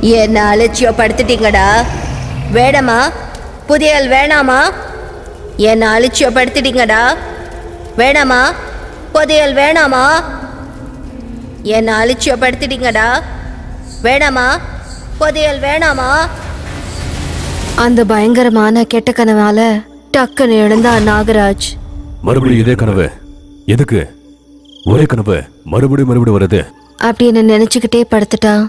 என்ன அலட்சியப்படுத்திட்டீங்கடா. வேணாமா? புதையல் வேணாமா? என்ன அலட்சியப்படுத்திட்டீங்கடா. வேணாமா? புதையல் வேணாமா? என்ன அலட்சியப்படுத்திட்டீங்கடா. வேணாமா? புதையல் வேணாமா? அந்த பயங்கரமான கெட்ட கனவால டக்குன்னு எழுந்தா நாகராஜ். மறுபடியும் இதே கனவு எதுக்கு? ஒரே கனவு மறுபடியும் வருது அப்படின்னு நினைச்சுக்கிட்டே படுத்துட்டான்.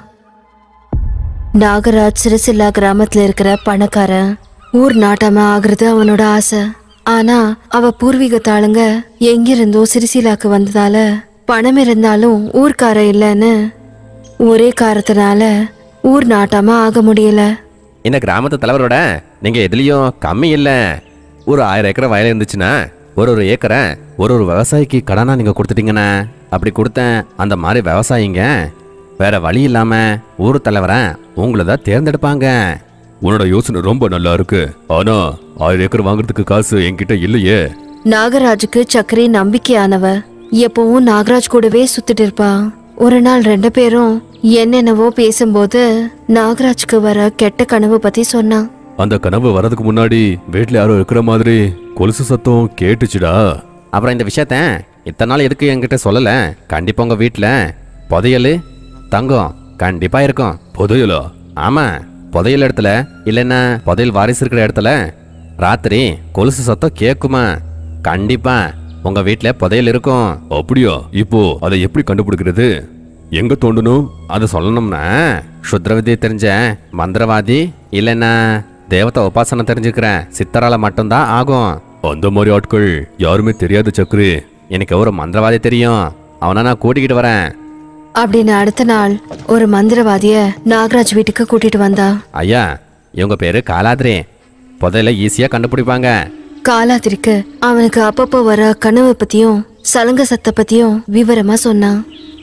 நாகராஜ் சிறுசில்லா கிராமத்துல இருக்கிற பணக்காரன். ஊர் நாட்டாம ஆகுறது அவனோட ஆசை. ஆனா அவ பூர்வீகத்தாளுங்க எங்கிருந்தோ சிறுசிலாக்கு வந்ததால பணம் இருந்தாலும் ஊர்க்கார இல்லைன்னு ஒரே காரணத்தினால ஊர் நாட்டாம ஆக முடியல. இந்த கிராமத்து தலைவரோட நீங்க எதுலயும் கம்மி இல்ல. ஒரு 1000 ஏக்கர் வயல் இருந்துச்சுன்னா ஒரு ஏக்கரை ஒரு விவசாயிக்கு கடனா நீங்க கொடுத்துட்டீங்கண்ணா. அப்படி கொடுத்தேன் அந்த மாதிரி விவசாயிங்க வேற வழி இல்லாம ஊர் தலைவரை உங்களை தான் தேர்ந்தெடுப்பாங்க. உன்னோட யோசனை ரொம்ப நல்லா இருக்கு. ஆனா 1000 ஏக்கர் வாங்குறதுக்கு காசு என்கிட்ட இல்லையே. நாகராஜுக்கு சக்கரை நம்பிக்கையானவ. எப்பவும் நாகராஜ் கூடவே சுத்திட்டு இருப்பா. ஒரு நாள் 2 பேரும் என்னென்னவோ பேசும்போது நாகராஜுக்கு வர கெட்ட கனவு பத்தி சொன்னான். அந்த கனவு வரதுக்கு முன்னாடி வீட்டுல யாரோ இருக்கிற மாதிரி கொலுசு சத்தம் கேட்டுச்சுடா. அப்புறம் இந்த விஷயத்த இத்தனை நாள் எதுக்கு என்கிட்ட சொல்லல? கண்டிப்பா உங்க வீட்டுல புதையல் தங்கம் கண்டிப்பா இருக்கும். புதையலா? ஆமா, புதையல் இடத்துல இல்லைன்னா புதையல் வாரிசு இருக்கிற இடத்துல ராத்திரி கொலுசு சத்தம் கேக்குமா? கண்டிப்பா உங்க வீட்டுல புதையல் இருக்கும். அப்படியா? இப்போ அதை எப்படி கண்டுபிடிக்கிறது? எங்க தோண்டணும்? அதை சொல்லணும்னா சுத்ர வித்தியை தெரிஞ்ச மந்திரவாதி இல்லைன்னா தேவதை உபாசனை தெரிஞ்சுக்கிற சித்தரால மட்டும்தான் ஆகும். அந்த மாதிரி ஆட்கள் யாருமே தெரியாது சக்கரி. எனக்கு ஒரு மந்திரவாதி தெரியும், அவனை நான் கூட்டிக்கிட்டு வரேன் அப்படின்னு அடுத்த நாள் ஒரு மந்திரவாதிய நாகராஜ் வீட்டுக்கு கூட்டிட்டு வந்தா. ஐயா, இவங்க பேரு காலாதிரி. புதையல ஈஸியா கண்டுபிடிப்பாங்க. காலாதிரிக்கு அவனுக்கு அப்பப்போ வர கனவு பத்தியும் சலங்க சத்த பத்தியும் விவரமா சொன்னான்.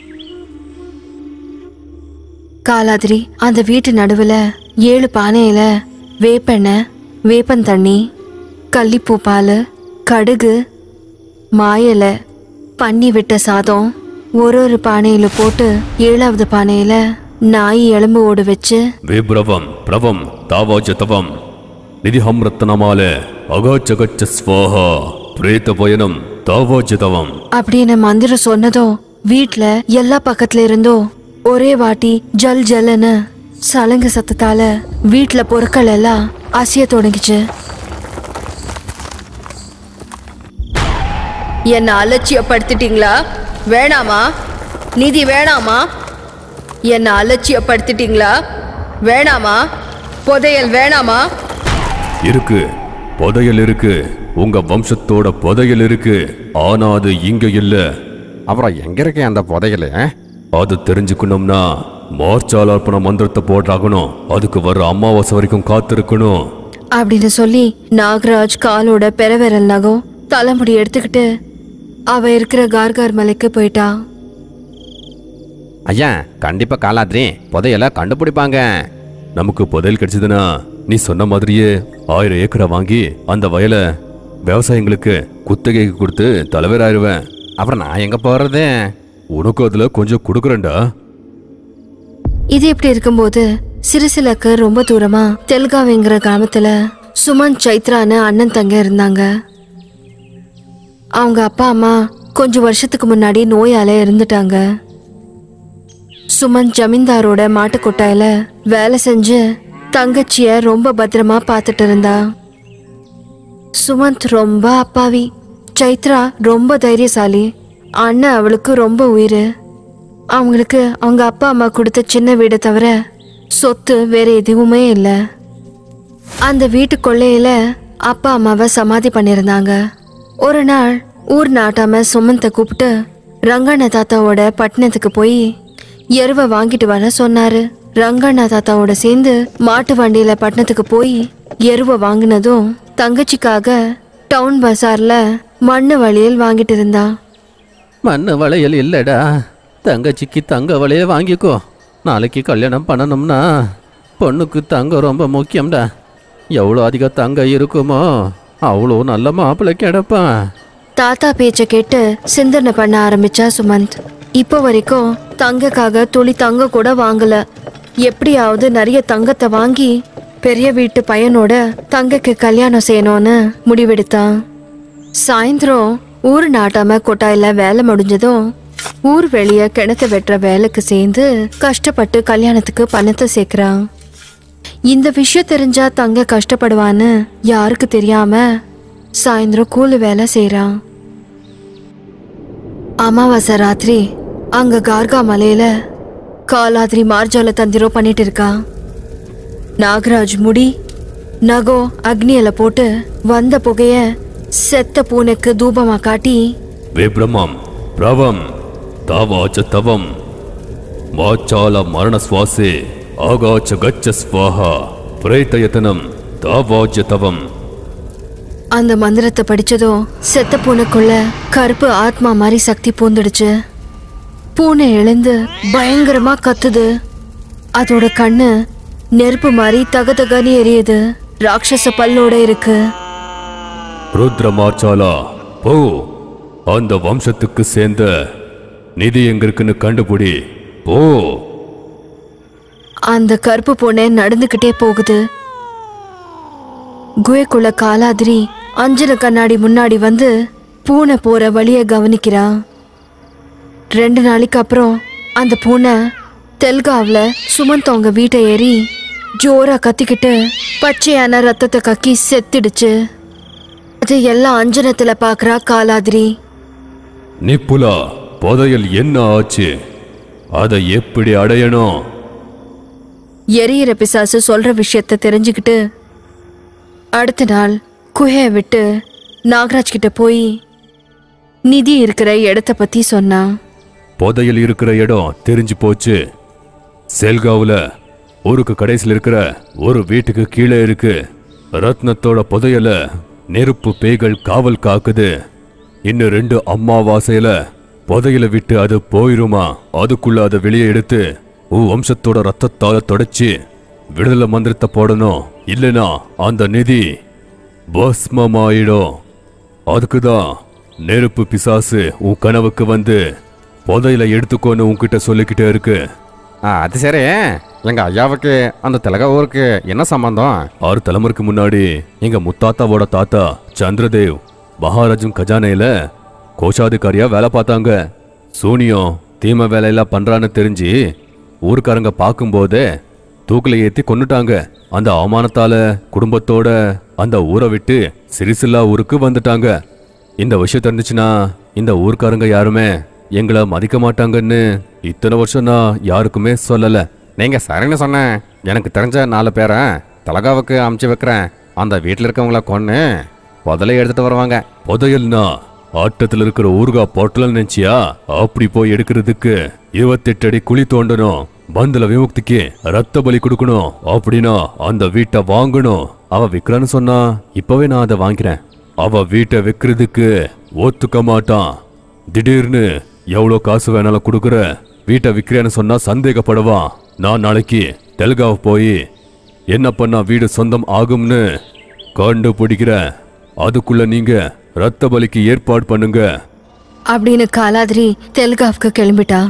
காலாதிரி அந்த வீட்டு நடுவுல 7 பானையில வேப்பெண்ணெய், வேப்பந்தண்ணி, கள்ளிப்பூ பால், கடுகு, மாயலை, பண்ணி விட்ட சாதம் ஒரு பானையில போட்டு 7வது பானையில நாய் எலும்பு ஓடு வச்சு விப்ரவம் பிரவம் தாவாஜதவம் நிதிஹம் ரத்னமால அகாச்சகச்ச ஸ்வாஹா பிரேத பயனம் தாவாஜதவம் அப்படின்னு மந்திரம் சொன்னதும் வீட்ல எல்லா பக்கத்துல இருந்தோ ஒரே வாட்டி ஜல் ஜல்லுன்னு சலங்க சத்தத்தால வீட்ல பொருட்கள் எல்லாம் அசைய தொடங்கிச்சு. என்ன அலட்சியப்படுத்திட்டீங்களா? வேணாமா? நிதி வேணாமா? என்ன அலட்சியப்படுத்திட்டீங்களா? வேணாமா? புதையல் வேணாமா? இருக்கு, புதையல் இருக்கு. உங்க வம்சத்தோட புதையல் இருக்கு. ஆனா அது இங்க இல்ல. அப்புறம் எங்க இருக்கே அந்த புதையல்? அது தெரிஞ்சுக்கணும்னா மார்ச்சாலார்ப்பண மந்திரத்தை போட்டாகணும். அதுக்கு வர அமாவாசை வரைக்கும் காத்திருக்கணும் அப்படின்னு சொல்லி நாகராஜ் காலோட பெறவிரல் நகம் தலைமுடி எடுத்துக்கிட்டு அவ இருக்கிற கார்கார் மலைக்கு போயிட்டா. ஐயா, கண்டிப்பா காலாதிரி புதையல கண்டுபிடிப்பாங்க. நமக்கு புதையல் கிடைச்சதுன்னா நீ சொன்ன மாதிரியே 1000 ஏக்கரை வாங்கி அந்த வயலை விவசாயிங்களுக்கு குத்தகைக்கு கொடுத்து தலைவராயிருவேன். அப்புறம் நான் எங்க போறது? உனக்கு அதுல கொஞ்சம் கொடுக்குறேன்டா. இது இப்படி இருக்கும்போது சிறுசிலக்கு ரொம்ப தூரமா தெல்காவிங்கிற கிராமத்துல சுமன் சைத்ரான்னு அண்ணன் தங்க இருந்தாங்க. அவங்க அப்பா அம்மா கொஞ்சம் வருஷத்துக்கு முன்னாடி நோயால இருந்துட்டாங்க. சுமன் ஜமீன்தாரோட மாட்டு கொட்டாயில வேலை செஞ்சு தங்கச்சிய ரொம்ப பத்திரமா பார்த்துட்டு இருந்தா. சுமந்த் ரொம்ப அப்பாவி, சைத்ரா ரொம்ப தைரியசாலி. அண்ணன் அவளுக்கு ரொம்ப உயிர். அவங்களுக்கு அவங்க அப்பா அம்மா கொடுத்த சின்ன வீடை தவிர சொத்து வேற எதுவுமே இல்லை. அந்த வீட்டு கொள்ளையில அப்பா அம்மாவை சமாதி பண்ணியிருந்தாங்க. ஒரு நாள் ஊர் நாட்டாம சுமந்தை கூப்பிட்டு ரங்கண்ண தாத்தாவோட பட்டணத்துக்கு போய் எருவை வாங்கிட்டு வர சொன்னாரு. ரங்கண்ணா தாத்தாவோட சேர்ந்து மாட்டு வண்டியில பட்டணத்துக்கு போய் எருவை வாங்கினதும் தங்கச்சிக்காக டவுன் பஜார்ல மண்ணு வளையல் வாங்கிட்டு இருந்தா. மண்ணு வளையல் இல்லடா, தங்கச்சிக்கு தங்க வளையல் வாங்கிக்கோ. நாளைக்கு கல்யாணம் பண்ணணும்னா பொண்ணுக்கு தங்கம் ரொம்ப முக்கியம்டா. எவ்வளோ அதிக தங்கம் இருக்குமோ அவ்வளோ நல்ல மாப்பிள்ளை கிடப்பான். தாத்தா பேச்ச கேட்டு சிந்தனை பண்ண ஆரம்பிச்சா சுமந்த். இப்போ வரைக்கும் தங்கக்காக துளி தங்க கூட வாங்கல. எப்படியாவது நிறைய தங்கத்தை வாங்கி பெரிய வீட்டு பையனோட தங்கைக்கு கல்யாணம் செய்யணும்னு முடிவெடுத்தான். சாயந்தரம் ஊர் நாட்டாம கொட்டாயில வேலை முடிஞ்சதும் ஊர் வெளிய கிணத்த வெட்டுற வேலைக்கு சேர்ந்து கஷ்டப்பட்டு கல்யாணத்துக்கு பணத்தை சேர்க்கிறான். இந்த விஷயம் தெரிஞ்சா தங்க கஷ்டப்படுவான்னு யாருக்கு தெரியாம சாயந்தரம் கூலி வேலை செய்யறான். அமாவாசை ராத்திரி அங்க கார்கா மலையில காலாதிரி மார்ஜால தந்திரம் பண்ணிட்டு இருக்கான். நாகராஜ் முடி நகோ அக்னியில போட்டு வந்த புகைய செத்த பூனைக்கு தூபமா காட்டி, விப்ரமம் பிரவம் தாவாச்ச தவம் வாச்சால மரண சுவாசே ஆகாச்ச கச்ச ஸ்வாஹா பிரேதயத்தனம் தாவாச்ச தவம். அந்த மந்திரத்தை படிச்சதும் செத்த பூனைக்குள்ள கருப்பு ஆத்மா மாதிரி சக்தி பூந்துடுச்சு. பூனை எழுந்து பயங்கரமா கத்துது. அதோட கண்ணு நெருப்பு மாதிரி தகதகன்னு எரியுது. ராட்சச பல்லோட இருக்கு. ருத்ரமாச்சாலா போ, அந்த வம்சத்துக்கு சேர்ந்த நிதி எங்க இருக்குன்னு கண்டுபிடி போ. அந்த கருப்பு பூனை நடந்துகிட்டே போகுது. குகைக்குள்ள காலாதிரி அஞ்சன கண்ணாடி முன்னாடி வந்து பூனை போற வழிய கவனிக்கிறான். 2 நாளைக்கு அப்புறம் அந்த பூனை தெல்காவ்ல சுமந்தவங்க வீட்டை ஏறி ஜோரா கத்திக்கிட்டு பச்சையான ரத்தத்தை கக்கி செத்துடுச்சு. அது எல்லாம் அஞ்சனத்துல பாக்குறா காலாதிரி. நிப்புலா, புதையல் என்ன ஆச்சு? அதை எப்படி அடையணும்? எரியிற பிசாசு சொல்ற விஷயத்த தெரிஞ்சுக்கிட்டு அடுத்த நாள் குகையை விட்டு நாகராஜ் கிட்ட போய் நிதி இருக்கிற இடத்த பத்தி சொன்னான். புதையல் இருக்கிற இடம் தெரிஞ்சு போச்சு. செல்காவுல ஊருக்கு கடைசியில் இருக்கிற ஒரு வீட்டுக்கு கீழே இருக்கு. ரத்னத்தோட புதையல நெருப்பு பேய்கள் காவல் காக்குது. இன்னும் 2 அம்மாவாசையில புதையல விட்டு அது போயிருமா? அதுக்குள்ள அதை வெளியே எடுத்து வம்சத்தோட ரத்தத்தால தொடச்சி விடுதலை மந்திரத்தை போடணும். இல்லைனா அந்த நிதி பஸ்மமாயிடும். அதுக்குதான் நெருப்பு பிசாசு உன் கனவுக்கு வந்து புதையில எடுத்துக்கோன்னு உன்கிட்ட சொல்லிக்கிட்டே இருக்கு. அது சரி, எங்க ஐயாவுக்கு அந்த தெலகா ஊருக்கு என்ன சம்பந்தம்? 6 தலைமுறைக்கு முன்னாடி எங்க முத்தாத்தாவோட தாத்தா சந்திரதேவ் மகாராஜும் கஜானையில கோஷாதிகாரியா வேலை பார்த்தாங்க. சூனியம் தீமை வேலையெல்லாம் பண்றான்னு தெரிஞ்சு ஊருக்காரங்க பார்க்கும்போதே தூக்கில ஏத்தி கொன்னுட்டாங்க. அந்த அவமானத்தால குடும்பத்தோட அந்த ஊரை விட்டு சிறிசில்லா ஊருக்கு வந்துட்டாங்க. இந்த விஷயம் தெரிஞ்சுச்சுன்னா இந்த ஊருக்காரங்க யாருமே எங்களை மதிக்க மாட்டாங்கன்னு இத்தனை வருஷம் நான் யாருக்குமே சொல்லல. நீங்க சரின்னு சொன்ன. எனக்கு தெரிஞ்ச 4 பேரை தலகாவுக்கு அமுச்சு வைக்கிறேன். அந்த வீட்டில் இருக்கவங்கள கொன்னு புதையலை எடுத்துட்டு வருவாங்க. புதையல்னா ஆட்டத்தில் இருக்கிற ஊர்கா பொட்டலன்னு நினைச்சியா? அப்படி போய் எடுக்கிறதுக்கு 28 அடி குழி தோண்டணும். பந்தல விமுக்திக்கு ரத்த பலி கொடுக்கணும். அப்படின்னா அந்த வீட்டை வாங்கணும். அவ விக்கிறான்னு சொன்னா இப்பவே நான் அதை வாங்கிறேன். அவ வீட்டை விற்கிறதுக்கு ஒத்துக்க மாட்டான். திடீர்னு எவ்வளோ காசு வேணாலும் கொடுக்குற, வீட்டை விற்கிறேன்னு சொன்னா சந்தேகப்படுவான். நான் நாளைக்கு தெலுங்காவை போய் என்ன பண்ணா வீடு சொந்தம் ஆகும்னு கண்டுபிடிக்கிறேன். அதுக்குள்ள நீங்க ரத்த பலிக்கு ஏற்பாடு பண்ணுங்க அப்படின்னு காலாதிரி தெலுங்காவுக்கு கிளம்பிட்டா.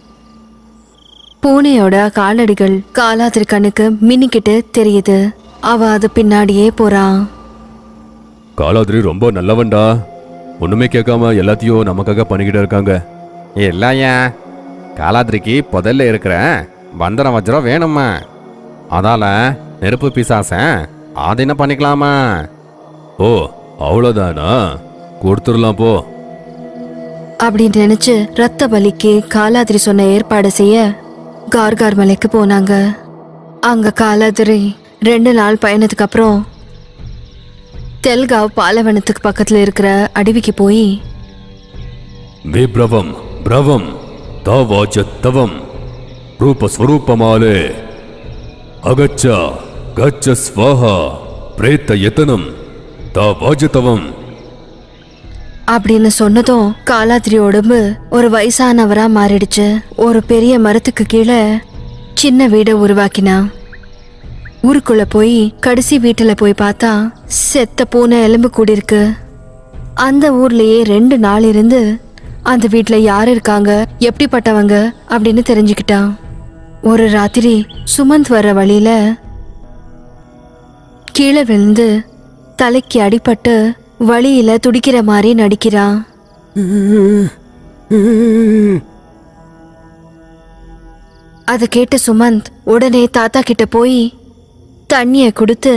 பூனையோட காலடிகள் காலாதிரி கண்ணுக்கு மின்னிக்கிட்டு தெரியுது. அவ அது பின்னாடியே போறான். காலாதிரி ரொம்ப நல்லவன்டா. ஒண்ணுமே கேட்காம எல்லாத்தையும் நமக்காக பண்ணிக்கிட்டு இருக்காங்க. இல்லையா, காலாதிரிக்கு புதையல்ல இருக்கிற பந்தன வஜ்ரம் வேணுமா? அதால நெருப்பு பிசாசன் ஆதீன பண்ணிக்கலாமா? ஓ, அவ்வளோதானா? கொடுத்துடலாம் போ அப்படின்னு நினைச்சு ரத்த பலிக்கு காலாதிரி சொன்ன ஏற்பாடு செய்ய கார்கார் மலைக்கு போனாங்க. அங்க காலாதிரி 2 நாள் பயணத்துக்கு அப்புறம் தெல்காவ் பாலைவனத்துக்கு பக்கத்துல இருக்கிற அடவிக்கு போய் விப்ரவம் பிரவம் தாவாஜத்தவம் ரூபஸ்வரூபமாலே அகச்ச கச்ச ஸ்வாஹா பிரேத்த யத்தனம் தாவாஜத்தவம் அப்படின்னு சொன்னதும் காலாதிரி உடம்பு ஒரு வயசானவரா மாறிடுச்சு. ஒரு பெரிய மரத்துக்கு கீழே சின்ன வீடை உருவாக்கினா. ஊருக்குள்ள போய் கடைசி வீட்டுல போய் பார்த்தா செத்த பூனை எலும்பு கூடியிருக்கு. அந்த ஊர்லயே 2 நாள் இருந்து அந்த வீட்டுல யார் இருக்காங்க, எப்படிப்பட்டவங்க அப்படின்னு தெரிஞ்சுக்கிட்டான். ஒரு ராத்திரி சுமந்த் வர வழியில கீழே விழுந்து தலைக்கு அடிபட்டு வழியில துடிக்கிற மாதிரி நடிக்கிறான். அதை கேட்ட சுமந்த் உடனே தாத்தா கிட்ட போய் தண்ணிய கொடுத்து,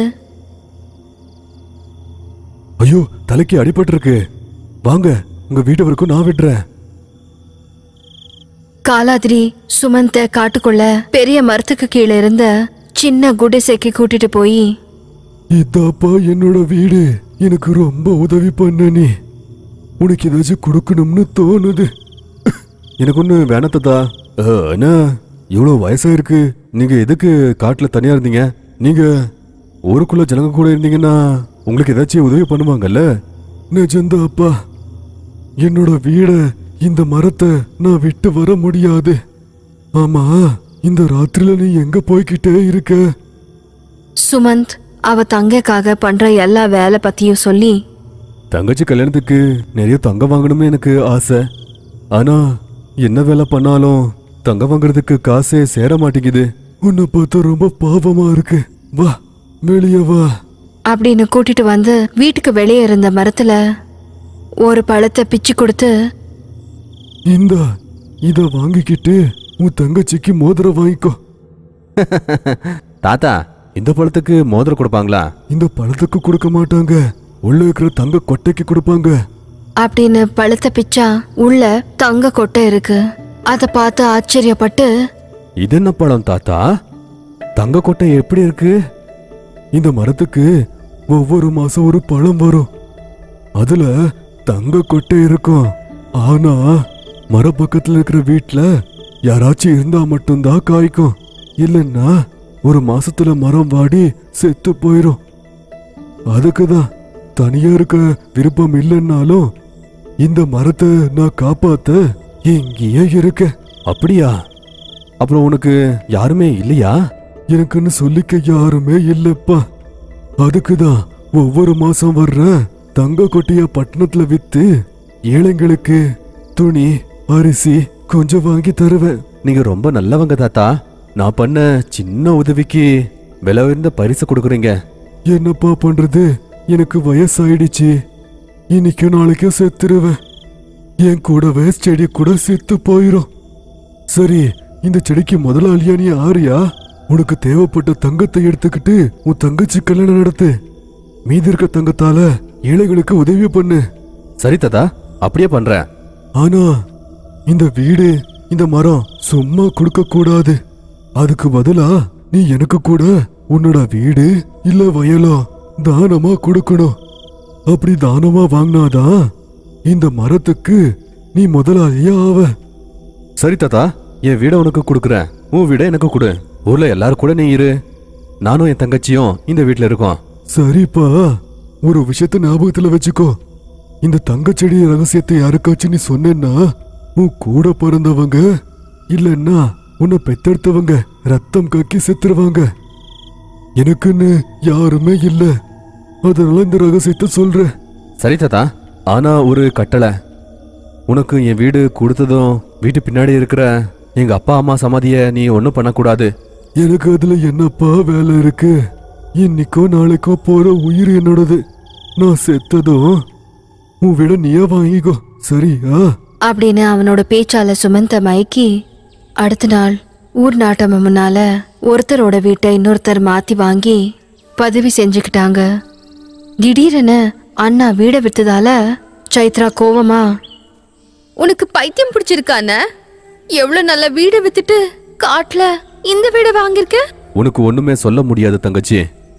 ஐயோ தலைக்கு அடிபட்டிருக்கு, வாங்க உங்க வீட்டு வரைக்கும் நான் விடுறேன். காலாதிரி சுமந்த காட்டுக்குள்ள பெரிய மரத்துக்கு கீழே இருந்த சின்ன குடிசைக்கு கூட்டிட்டு போய், இதாப்பா என்னோட வீடு, எனக்கு ரொம்ப உதவி பண்ண, நீ உனக்கு ஏதாச்சும் கொடுக்கணும்னு தோணுது. எனக்கு ஒண்ணு வேணத்ததா. என்ன இவ்வளவு வயசாயிருக்கு, நீங்க எதுக்கு காட்டுல தனியா இருந்தீங்க? நீங்க ஊருக்குள்ள ஜனங்க கூட இருந்தீங்கன்னா உங்களுக்கு ஏதாச்சும் உதவி பண்ணுவாங்கல்ல. நிஜந்தா அப்பா, என்னோட வீட இந்த மரத்தை நான் விட்டு வர முடியாது. ஆமா, இந்த ராத்திரில நீ எங்க போய்கிட்டே இருக்க? சுமந்த் அவ தங்கைக்காக பண்ற எல்லா வேலை பத்தியும் சொல்லி, தங்கச்சி கல்யாணத்துக்கு நிறைய தங்கம் வாங்கணும்னு எனக்கு ஆசை. ஆனா என்ன வேலை பண்ணாலும் தங்கம் வாங்குறதுக்கு காசே சேர மாட்டேங்குது. உன்னை பார்த்தா ரொம்ப பாவமா இருக்கு, வா வெளியே வா அப்படின்னு கூட்டிட்டு வந்து வீட்டுக்கு வெளியே இருந்த மரத்துல ஒரு பழத்தை பிச்சு கொடுத்து, இந்தா இத வாங்கிக்கிட்டு உன் தங்கச்சிக்கு மோதிரம் வாங்கிக்கோ. தாத்தா, இந்த பழத்துக்கு மோதிரம் கொடுப்பாங்களா? இந்த பழத்துக்கு கொடுக்க மாட்டாங்க, உள்ள இருக்கிற தங்க கொட்டைக்கு கொடுப்பாங்க. அப்படின்னு பழத்தை பிச்சா உள்ள தங்க கொட்டை இருக்கு. அதை பார்த்து ஆச்சரியப்பட்டு, இது என்ன பழம் தாத்தா? தங்க கொட்டை எப்படி இருக்கு? இந்த மரத்துக்கு ஒவ்வொரு மாசம் ஒரு பழம் வரும், அதுல தங்க கொட்டை இருக்கும். ஆனா மர பக்கத்துல இருக்கிற வீட்டுல யாராச்சும் இருந்தா மட்டும்தான் காய்க்கும், இல்லைன்னா ஒரு மாசத்துல மரம் வாடி செத்து போயிரும். அதுக்குதான் தனியா இருக்க விருப்பம் இல்லைன்னாலும் இந்த மரத்தை நான் காப்பாத்த இங்கேயே இருக்க. அப்படியா? அப்புறம் உனக்கு யாருமே இல்லையா? எனக்குன்னு சொல்லிக்க யாருமே இல்லப்பா. அதுக்குதான் ஒவ்வொரு மாசம் வர்ற தங்க கொட்டிய பட்டணத்துல வித்து ஏழைங்களுக்கு துணி அரிசி கொஞ்சம் வாங்கி தருவேன். நீங்க ரொம்ப நல்லவங்க தாத்தா. நான் பண்ண சின்ன உதவிக்கு விலை உயர்ந்த பரிசு கொடுக்குறீங்க. என்னப்பா பண்றது, எனக்கு வயசாயிடுச்சு, இன்னைக்கும் நாளைக்கும் செத்துருவேன். என் கூடவே செடி கூட செத்து போயிரும். சரி, இந்த செடிக்கு முதலாளியா நீ ஆறியா? உனக்கு தேவைப்பட்ட தங்கத்தை எடுத்துக்கிட்டு உன் தங்கச்சி கல்யாணம் நடத்து, மீதி இருக்க தங்கத்தால ஏழைகளுக்கு உதவி பண்ணு. சரி தாத்தா, அப்படியே பண்றேன். ஆனா இந்த வீடு இந்த மரம் சும்மா கொடுக்க கூடாது. அதுக்கு பதிலா நீ எனக்கு கூட உன்னோட வீடு இல்ல வயலோ தானமா கொடுக்கணும். அப்படி தானமா வாங்கினாதான் இந்த மரத்துக்கு நீ முதலாளியா ஆவ. சரி தாத்தா, என் வீட உனக்கு கொடுக்குறேன், உன் வீட எனக்கு கொடு. ஊர்ல எல்லாரும் கூட நீ இரு, நானும் என் தங்கச்சியும் இந்த வீட்டுல இருக்கோம். சரிப்பா, ஒரு விஷயத்த ஞாபகத்துல வச்சுக்கோ. இந்த தங்கச்செடி ரகசியத்தை யாருக்காச்சும் நீ சொன்னேன்னா உன் கூட பிறந்தவங்க இல்லைன்னா உன்னை பெத்தெடுத்தவங்க ரத்தம் கக்கி செத்துருவாங்க. எனக்குன்னு யாருமே இல்ல, அதனால இந்த ரகசியத்தை சொல்ற. சரி தாத்தா, ஆனா ஒரு கட்டளை. உனக்கு என் வீடு கொடுத்ததும் வீட்டு பின்னாடி இருக்கிற எங்க அப்பா அம்மா சமாதிய நீ ஒன்னும் பண்ணக்கூடாது. எனக்கு அதுல என்னப்பா வேலை இருக்கு? இன்னைக்கோ நாளைக்கோ போற உயிர் என்னோடது. நான் செத்ததும் உன் வீட நீயா வாங்கிக்கோ, சரியா? அப்படின்னு அவனோட பேச்சால சுமந்த மயக்கி அடுத்த நாள் ஊர் நாட்டம முன்னால ஒருத்தரோட வீட்டை இன்னொருத்தர் மாத்தி வாங்கி பதவி செஞ்சுக்கிட்டாங்க. திடீரென அண்ணா வீடை வித்ததால சைத்ரா கோவமா, உனக்கு பைத்தியம் பிடிச்சிருக்கானே? எவ்வளவு நல்ல வீடை வித்துட்டு காட்டுல இந்த வீடை வாங்கிருக்க. உனக்கு ஒண்ணுமே சொல்ல முடியாது தங்கச்சி.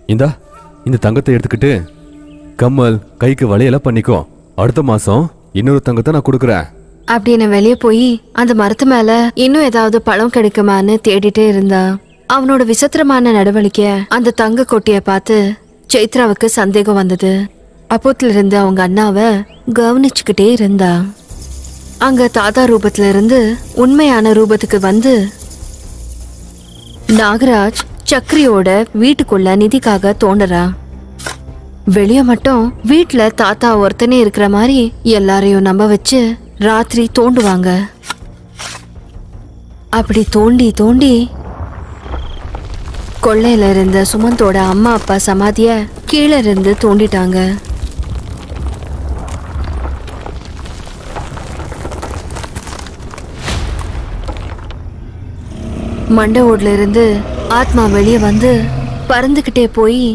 இந்த தங்கத்தை எடுத்துக்கிட்டு கம்மல் கைக்கு வளையல பண்ணிக்கோ. அடுத்த மாசம் இன்னொரு தங்கத்தை நான் கொடுக்குறேன். அப்படின்னு வெளியே போய் அந்த மரத்து மேல இன்னும் ஏதாவது பழம் கிடைக்குமான்னு தேடிட்டே இருந்தா. அவனோட விசித்திரமான நடவடிக்கை அந்த தங்க கொட்டிய பார்த்து சைத்ராவுக்கு சந்தேகம் வந்தது. அப்போத்துல இருந்து அவங்க அண்ணாவை கவனிச்சுக்கிட்டே இருந்தா. அங்க தாத்தா ரூபத்துல இருந்து உண்மையான ரூபத்துக்கு வந்து நாகராஜ் சக்ரியோட வீட்டுக்குள்ள நிதிக்காக தோண்டறா. வெளிய மட்டும் வீட்டுல தாத்தா ஒருத்தனே இருக்கிற மாதிரி எல்லாரையும் நம்ப வச்சு ராத்திரி தோண்டுவாங்க. அப்படி தோண்டி தோண்டி கொள்ளையில இருந்த சுமந்தோட அம்மா அப்பா சமாதிய கீழே இருந்து தோண்டிட்டாங்க. மண்டை ஓட்ல இருந்து ஆத்மா வெளியே வந்து பறந்துகிட்டே போய்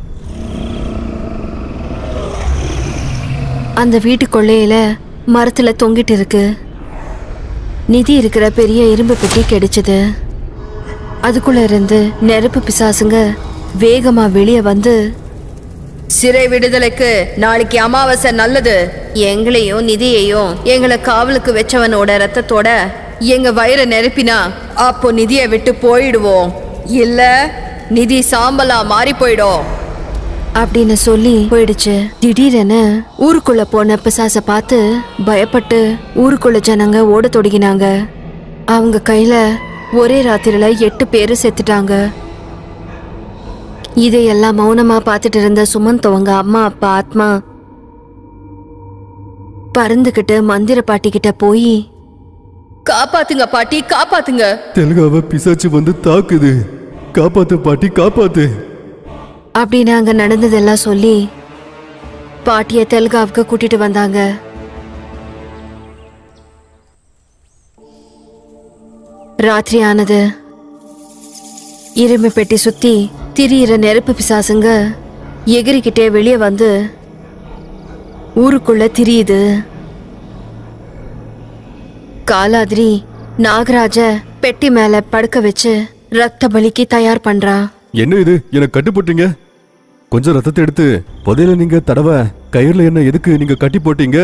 அந்த வீட்டு கொள்ளையில மரத்துல தொங்கிட்டு இருக்கு. நிதி இருக்கிற பெரிய இரும்பு பெட்டி கிடைச்சது. அதுக்குள்ள இருந்து நெருப்பு பிசாசுங்க வேகமா வெளியே வந்து, சிறை விடுதலைக்கு நாளைக்கு அமாவாசை நல்லது. எங்களையும் நிதியையும் எங்களை காவலுக்கு வச்சவனோட ரத்தத்தோட எங்க வயிறை நெருப்பினா அப்போ நிதியை விட்டு போயிடுவோம், இல்ல நிதி சாம்பலா மாறி போயிடும் அப்படின்னு சொல்லி போயிடுச்சு. திடீரென ஊருக்குள்ள போன பிசாசை பார்த்து பயப்பட்டு ஊருக்குள்ள ஜனங்க ஓட தொடங்கினாங்க. அவங்க கையில ஒரே ராத்திரில 8 பேரு செத்துட்டாங்க. இதையெல்லாம் மௌனமா பார்த்துட்டு இருந்த சுமந்தவங்க அம்மா அப்பா ஆத்மா பறந்துகிட்டு மந்திர பாட்டி கிட்ட போய், காப்பாத்துங்க பாட்டி, காப்பாத்துங்க. தெலுங்காவ பிசாச்சு வந்து தாக்குது, காப்பாத்து பாட்டி, காப்பாத்து அப்படின்னு அங்க நடந்ததெல்லாம் சொல்லி பாட்டிய தெலுங்காவுக்கு கூட்டிட்டு வந்தாங்க. ராத்திரி ஆனது. இரும்பு பெட்டி சுத்தி திரியிற நெருப்பு பிசாசுங்க எகிரிக்கிட்டே வெளியே வந்து ஊருக்குள்ள திரியுது. காலாதிரி நாகராஜ பெட்டி மேல படுக்க வச்சு ரத்த பலிக்கு தயார் பண்றா. என்ன இது, எனக்கு கட்டி போட்டீங்க? கொஞ்சம் ரத்தத்தை எடுத்து புதையில நீங்க தடவை கயிறுல என்ன எதுக்கு நீங்க கட்டி போட்டீங்க?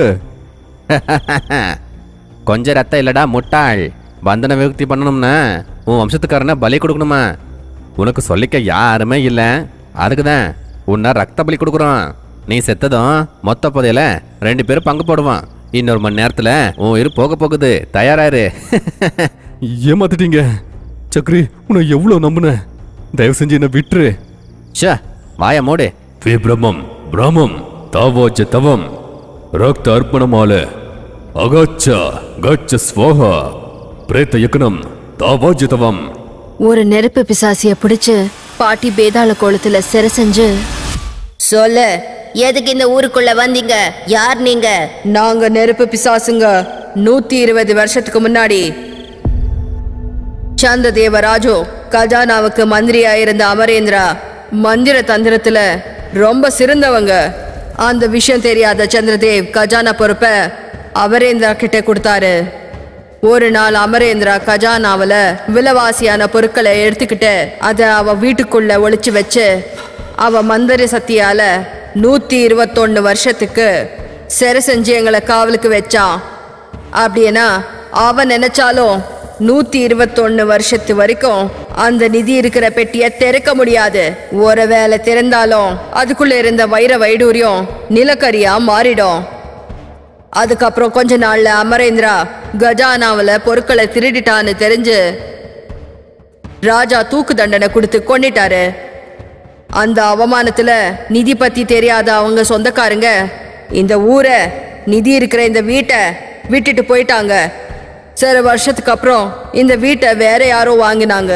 கொஞ்சம் ரத்தம் இல்லடா முட்டாள். பந்தன விமுக்தி பண்ணணும்னா உன் வம்சத்துக்காரனை பலி கொடுக்கணுமா? உனக்கு சொல்லிக்க யாருமே இல்லை, அதுக்குதான் உன்னை ரத்த பலி கொடுக்குறோம். நீ செத்ததும் மொத்த புதையில 2 பேரும் பங்கு போடுவான். இன்னொரு மணி நேரத்துல உன் உயிர் போக போகுது, தயாராரு. ஏமாத்திட்டீங்க சக்ரி, உன்னை எவ்வளவு நம்புன. தயவு செஞ்சு என்ன விட்டுரு. ஷே, வாய மூடு. விப்ரமம் பிரமம் தாவோஜ தவம் ரக்த அர்ப்பணமால அகாச்சா கச்ச ஸ்வாஹா பிரேத்த யக்னம் தாவோஜ தவம். ஒரு நெருப்பு பிசாசிய பிடிச்சு பாட்டி பேதாள கோலத்துல சிறை செஞ்சு, சொல்லு, எதுக்கு இந்த ஊருக்குள்ள வந்தீங்க? யார் நீங்க? நாங்க நெருப்பு பிசாசுங்க. 120 வருஷத்துக்கு முன்னாடி சந்ததேவராஜு கஜானாவுக்கு மந்திரியா இருந்த அமரேந்திரா மந்திர தந்திரத்துல ரொம்ப சிறந்தவங்க. அந்த விஷயம் தெரியாத சந்திரதேவ் கஜானா பொறுப்ப அமரேந்திரா கிட்ட கொடுத்தாரு. ஒரு நாள் அமரேந்திரா கஜானாவில விலைவாசியான பொருட்களை எடுத்துக்கிட்டு அதை அவ வீட்டுக்குள்ள ஒளிச்சு வச்சு அவ மந்திர சக்தியால 121 வருஷத்துக்கு சிறை செஞ்சு எங்களை காவலுக்கு வச்சான். அப்படின்னா அவன் நினைச்சாலும் 121 வருஷத்து வரைக்கும் அந்த நிதி இருக்கிற பெட்டியை திறக்க முடியாது. ஒருவேளை திறந்தாலும் அதுக்குள்ள இருந்த வைர வைடூரியம் நிலக்கரியா மாறிடும். அதுக்கப்புறம் கொஞ்ச நாள்ல அமரேந்திரா கஜானாவில் பொருட்களை திருடிட்டான்னு தெரிஞ்சு ராஜா தூக்கு தண்டனை கொடுத்து கொன்னிட்டாரு. அந்த அவமானத்துல நிதி பத்தி தெரியாத அவங்க சொந்தக்காரங்க இந்த ஊரை, நிதி இருக்கிற இந்த வீட்டை விட்டுட்டு போயிட்டாங்க. சில வருஷத்துக்கு அப்புறம் இந்த வீட்டை வேற யாரோ வாங்கினாங்க.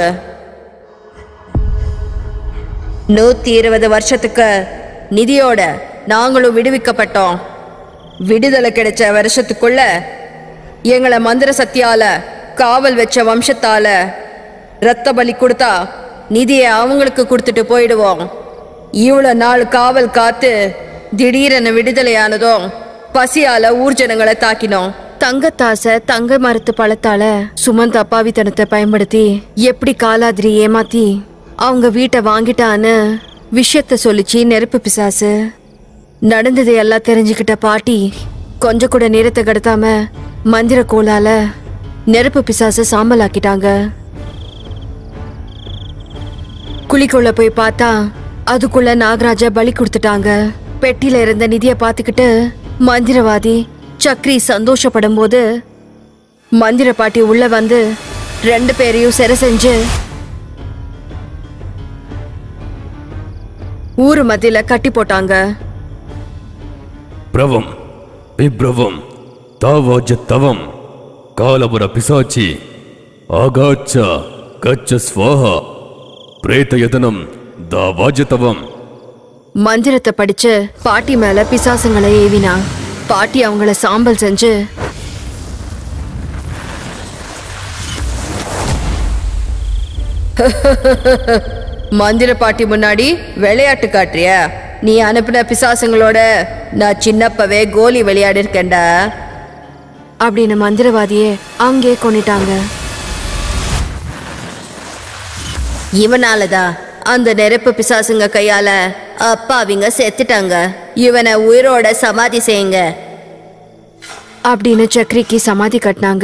120 வருஷத்துக்கு நிதியோட நாங்களும் விடுவிக்கப்பட்டோம். விடுதலை கிடைச்ச வருஷத்துக்குள்ள எங்களை மந்திர சக்தியால காவல் வச்ச வம்சத்தால ரத்த பலி கொடுத்தா நிதியை அவங்களுக்கு கொடுத்துட்டு போயிடுவோம். இவ்வளவு நாள் காவல் காத்து திடீரென விடுதலையானதும் பசியால ஊர்ஜனங்களை தாக்கினோம். தங்கத்தாசை தங்க மரத்து பழத்தால சுமந்த அப்பாவித்தனத்தை பயன்படுத்தி எப்படி காலாதிரி ஏமாத்தி அவங்க வீட்டை வாங்கிட்டான்னு விஷயத்த சொல்லிச்சு நெருப்பு பிசாசு. நடந்தது எல்லாம் தெரிஞ்சுக்கிட்ட பாட்டி கொஞ்சம் கூட நேரத்தை கடத்தாம மந்திர கோலால நெருப்பு பிசாச சாம்பலாக்கிட்டாங்க. குழிக்குள்ள போய் பார்த்தா அதுக்குள்ள நாகராஜா பலி கொடுத்துட்டாங்க. பெட்டியில இருந்த நிதியை பார்த்துக்கிட்டு மந்திரவாதி சக்ரி சந்தோஷப்படும் போது மந்திர பாட்டி உள்ள வந்து 2 பேரையும் சிறை செஞ்சு ஊரு மத்தியில கட்டி போட்டாங்க. பிரவம் விப்ரவம் தாவோஜ தவம் காலபுர பிசாச்சி ஆகாச்சா கச்ச ஸ்வாஹா பிரேத யதனம் தவாஜதவம். மந்திரத்தை படிச்சு பாட்டி மேல பிசாசுங்களை ஏவினா. பாட்டி அவங்கள சாம்பல் செஞ்சு மந்திர பாட்டி முன்னாடி விளையாட்டு காட்டுறியா? நீ அனுப்பின பிசாசுங்களோட நான் சின்னப்பவே கோலி விளையாடி இருக்கேன்டா அப்படின்னு மந்திரவாதியே அங்கே கொன்னிட்டாங்க. இவனாலதான் அந்த நெருப்பு பிசாசுங்க கையால அப்பாவிங்க செத்துட்டாங்க. இவனை உயிரோட சமாதி செய்யுங்க அப்படின்னு சக்ரிக்கு சமாதி கட்டினாங்க.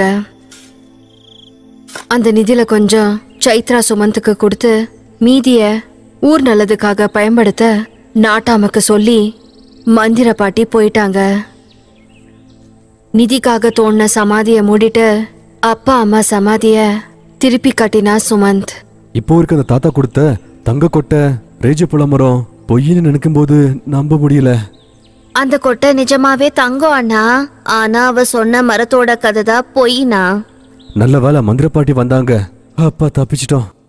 அந்த நிதியில கொஞ்சம் சைத்ரா சுமந்துக்கு கொடுத்து மீதிய ஊர் நல்லதுக்காக பயன்படுத்த நாட்டாமக்கு சொல்லி மந்திர பாட்டி போயிட்டாங்க. நிதிக்காக தோணுன சமாதிய மூடிட்டு அப்பா அம்மா சமாதிய திருப்பி கட்டினா சுமந்த். இப்போ இருக்க அந்த தாத்தா கொடுத்த தங்க கொட்டை ரேஜ புலமரம் பொய்ன்னு நினைக்கும் போது நம்ப முடியல. அந்த கொட்டை நிஜமாவே தங்கம் அண்ணா. ஆனா அவ சொன்ன மரத்தோட கதை தான் பொய்னா. நல்ல வேளை மந்திர பாட்டி வந்தாங்க. அப்பா தப்பிச்சிட்டோம்.